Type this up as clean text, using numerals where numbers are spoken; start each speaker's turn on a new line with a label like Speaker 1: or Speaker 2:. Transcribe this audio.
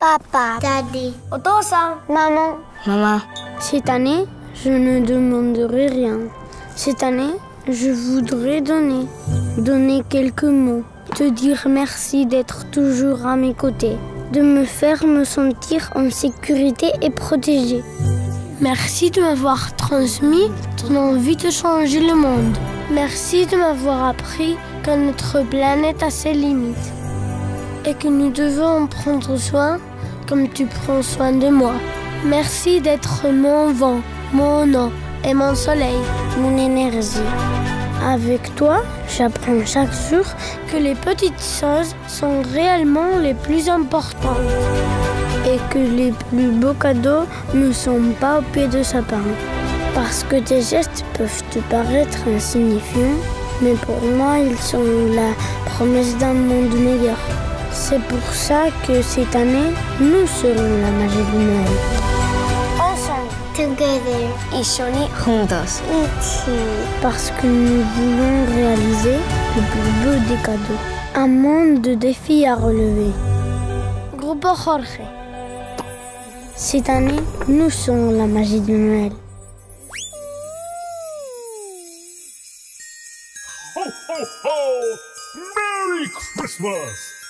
Speaker 1: Papa, Daddy,
Speaker 2: Otosan,
Speaker 1: Maman,
Speaker 3: Maman.
Speaker 1: Cette année, je ne demanderai rien. Cette année, je voudrais donner. Donner quelques mots. Te dire merci d'être toujours à mes côtés. De me faire me sentir en sécurité et protégée. Merci de m'avoir transmis ton envie de changer le monde. Merci de m'avoir appris que notre planète a ses limites. Et que nous devons en prendre soin comme tu prends soin de moi. Merci d'être mon vent, mon eau et mon soleil, mon énergie. Avec toi, j'apprends chaque jour que les petites choses sont réellement les plus importantes et que les plus beaux cadeaux ne sont pas au pied de sapin. Parce que tes gestes peuvent te paraître insignifiants, mais pour moi, ils sont la promesse d'un monde meilleur. C'est pour ça que cette année, nous serons la magie de Noël.
Speaker 2: Ensemble,
Speaker 1: Together.
Speaker 2: Ishoni,
Speaker 3: Juntos.
Speaker 1: Parce que nous voulons réaliser le plus beau des cadeaux. Un monde de défis à relever.
Speaker 2: Grupo Jorge.
Speaker 1: Cette année, nous serons la magie de Noël.
Speaker 4: Ho, ho, ho! Merry Christmas!